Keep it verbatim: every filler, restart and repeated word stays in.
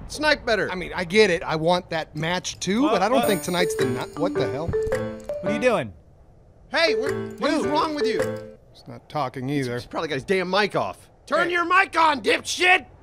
Snipe better. I mean, I get it. I want that match too, What? but I don't What? think tonight's the night. What the hell? What are you doing? Hey, what is wrong with you? He's not talking either. He's probably got his damn mic off. Turn hey. your mic on, dipshit!